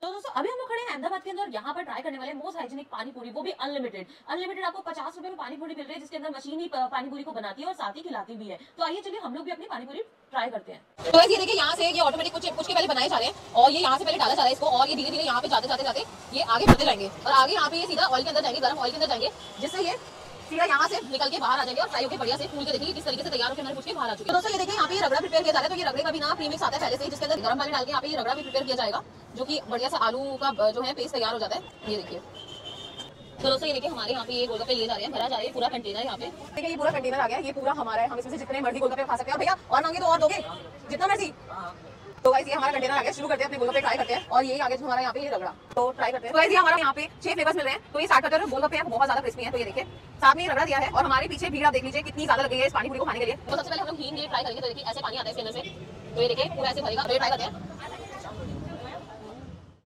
तो दोस्तों अभी हम लोग खड़े हैं अहमदाबाद के अंदर, यहाँ पर ट्राई करने वाले मोस्ट हाइजीनिक पानी पूरी, वो भी अनलिमिटेड आपको 50 रुपए में पानी पूरी मिल रही है, जिसके अंदर मशीन ही पानी पूरी को बनाती है और साथ ही खिलाती भी है। तो आइए चलिए हम लोग भी अपनी पानी पूरी ट्राई करते हैं। तो ये देखिए यहाँ से ये ऑटोमेटिक कुछ के पहले बनाए जा रहे हैं और ये यहाँ से पहले डाला जा रहा है इसको, और ये धीरे धीरे यहाँ पे जाते जाते जाते ये आगे बढ़ते जाएंगे और आगे यहाँ पे ये सीधा ऑयल के अंदर जाएंगे, गर्म ऑयल के अंदर जाएंगे, जिससे ये सीधा यहाँ से निकल के बाहर आ जाएंगे और फ्राई होकर बढ़िया से फूल के देखिए किस तरीके से तैयार होकर हमारे कुछ बाहर आ चुके हैं। तो दोस्तों ये देखिए यहाँ पे रगड़ा प्रिपेयर किया जा रहा है, तो ये रगड़े का भी ना प्रीमिक्स आता है पहले से, जिसके अंदर गर्म पानी डाल के यहाँ पे ये रगड़ा भी प्रिपेयर किया जाएगा, जो कि बढ़िया सा आलू का जो है पेस्ट तैयार हो जाता है। ये देखिए, तो दोस्तों ये देखिए हमारे यहाँ पे ये गोलगप्पे लिए जा रहे हैं, भरा जा रहा है पूरा कंटेनर। यहाँ पे देखिए ये पूरा कंटेनर आ गया, ये पूरा हमारा है, हम इसमें से जितने मर्जी गोलगप्पे खा सकते हैं। और भैया और मांगे तो और दोगे जितना मर्जी। तो गाइस ये हमारा कंटेनर आ गया, शुरू करते हैं अपने गोलगप्पे ट्राई करते हैं। और ये आगे जो हमारा यहाँ पे ये रगड़ा, तो ट्राई करते हैं। तो गाइस ये हमारा यहाँ पे 6 फ्लेवर्स मिल रहे हैं। तो ये 60 कटर गोलगप्पे हैं, बहुत ज्यादा क्रिस्पी हैं। तो ये देखिए साथ में रगड़ा दिया है और हमारे पीछे भीड़ आप देख लीजिए कितनी ज्यादा लगी है इस पानी पूरी को खाने के लिए। तो सबसे पहले हम लोग हींग ये ट्राई करेंगे। तो देखिए ऐसे पानी आता है इसके अंदर से, तो ये देखिए पूरा ऐसे भरेगा। तो ये ट्राई करते हैं।